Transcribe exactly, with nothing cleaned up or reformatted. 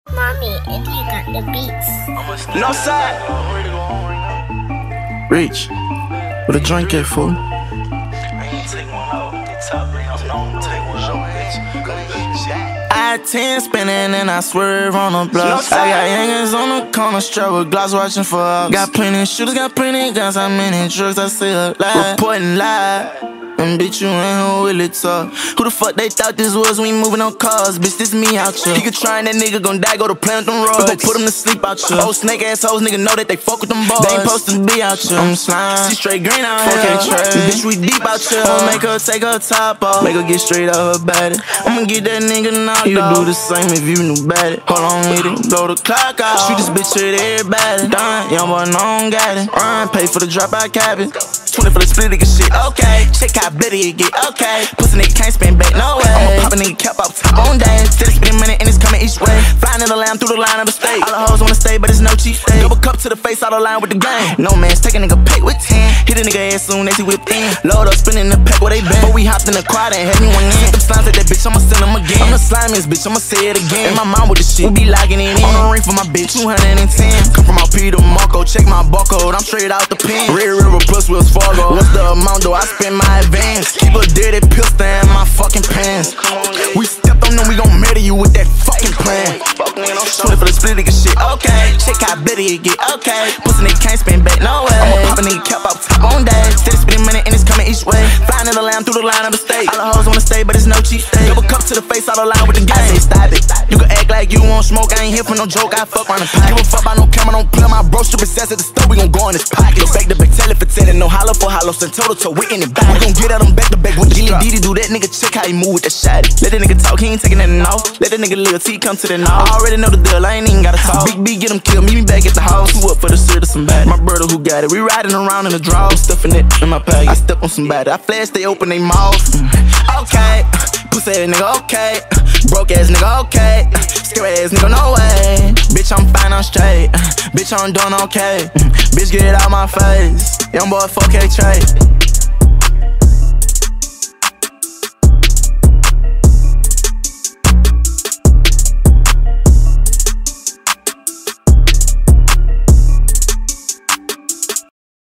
Mommy, India got the beats. No side. Reach. What a drink at, fool? I ten spinning and I swerve on the block. I got youngins on the corner, strap with glass watching for us. Got plenty shooters, got plenty guns, how many drugs I sell live. Reporting live. And bitch, you ain't who really talk. Who the fuck they thought this was? We ain't moving on cars, bitch, this me out here. He could try and that nigga gon' die, go to play with them roads. Go put him to sleep out here. Old snake ass hoes, nigga know that they fuck with them boys. They ain't supposed to be out here. I'm slime, she straight green out here. Bitch, we deep out here. I'ma make her take her top off, make her get straight out her body. I'ma get that nigga knocked off. You do the same if you knew better. Hold on with it, blow the clock out. Shoot this bitch with everybody. Done, young boy, no one got it. Run, pay for the dropout cabin. twenty for the split, nigga shit, okay. Check how better it get, okay. Pussy nigga can't spend back, no way. I'ma pop a nigga cap up top on days. Steady spending money and it's coming each way. Flying in the lamb through the line of the state. All the hoes wanna stay, but it's no cheap stay. Double cup to the face, out of line with the game. No man's take a nigga pay with ten. Hit a nigga ass soon as he whipped in. Load up, spinning the pack where they been. But we hopped in the quad and had me one in. Them slimes at that bitch, I'ma send them again. I'm the slimiest bitch, I'ma say it again. In my mind with the shit, we be locking it in. On the ring for my bitch, two hundred ten. Come from my P to Marco, check my barcode, I'm straight out the pen. Red River plus Wells Fargo. What's the amount though? I spend my advance. Keep a dirty pistol in my fucking pants. We stepped on them, we gon' murder you with that fucking plan. twenty for the split nigga shit, okay. Check how better it get, okay. Pussy nigga can't spend back, no way. I'ma pop a nigga cap up top on days. Steady spending money and it's coming each way. Flying in the lamb through the line of the state. All the hoes wanna stay, but it's no cheap stay. Double cup to the face, out of line with the game. I say stop it. You can act like you want smoke, I ain't here for no joke. I fuck around the pot. Give a fuck about no camera, don't play my bro. Strip his ass at the store, we gon' go in his pocket. Back to back, tell it for telling, no hollow for hollow. Send total to we in it back. We gon' get at him back to back with the strap. Diddy do that nigga, check how he move with the shot. Let that nigga talk, he ain't taking nothing off. Let that nigga little T come to the knob. I already know the deal, I ain't even gotta talk. Big B get him killed, meet me back at the house. Who up for the shirt of somebody? My brother who got it. We riding around in the draw, I'm stuffing it in my pocket. I step on somebody, I flash, they open they mouth. Okay, pussy ass nigga, okay. Broke ass nigga, okay. Scary ass nigga, no way. Bitch, I'm fine, I'm straight. Bitch, I'm doing okay. Bitch, get it out my face. Young boy, four K trade.